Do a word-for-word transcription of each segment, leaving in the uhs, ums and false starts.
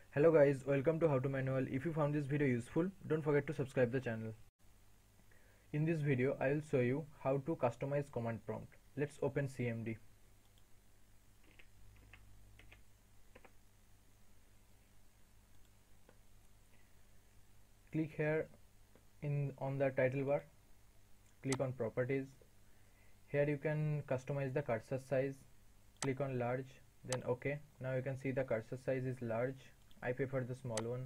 Hello guys, welcome to How to Manual. If you found this video useful, don't forget to subscribe the channel. In this video, I will show you how to customize command prompt. Let's open C M D. Click here in on the title bar. Click on properties. Here you can customize the cursor size. Click on large, then OK. Now you can see the cursor size is large. I prefer the small one.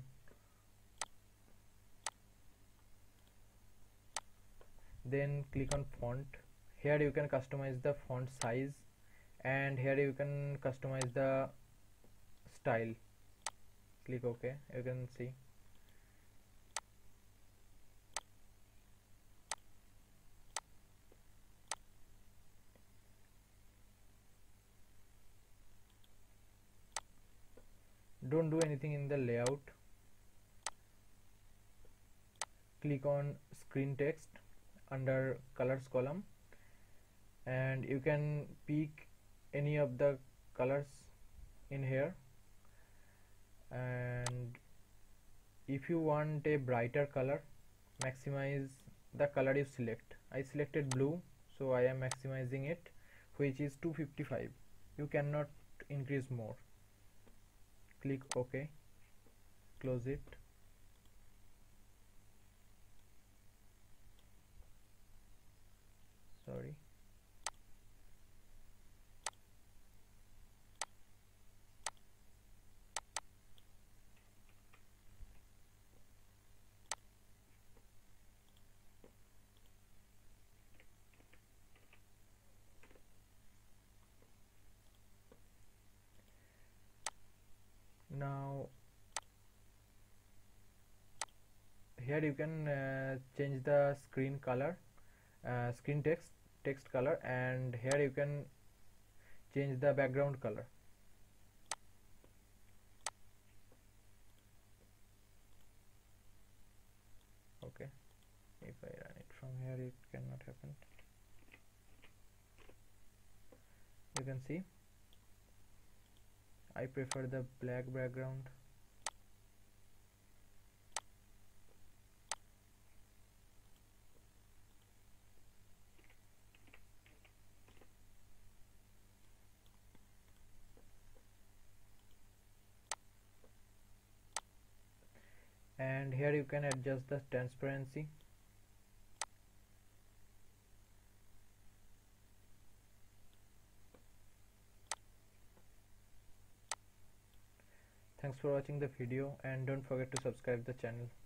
Then click on font. Here you can customize the font size, and here you can customize the style. Click OK. You can see. Don't do anything in the layout. Click on screen text under colors column, and you can pick any of the colors in here, and if you want a brighter color, maximize the color you select. I selected blue, so I am maximizing it, which is two fifty-five. You cannot increase more. Click OK, close it. Sorry. Now here you can uh, change the screen color, uh, screen text text color, and here you can change the background color. Okay, if I run it from here, it cannot happen. You can see I prefer the black background. And here you can adjust the transparency. Thanks for watching the video, and don't forget to subscribe the channel.